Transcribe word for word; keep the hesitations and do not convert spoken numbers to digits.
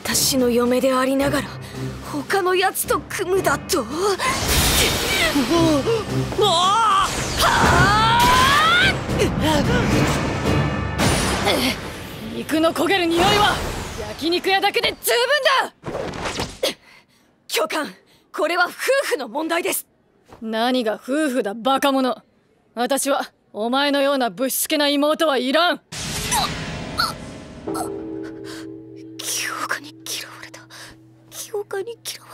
私の嫁でありながら他のやつと組むだと？ 肉の焦げる匂いは焼肉屋だけで十分だ。 教官、これは夫婦の問題です。 何が夫婦だ、バカ者。私はお前のようなぶしつけな妹はいらん。 教官に嫌われた。教官に嫌われた。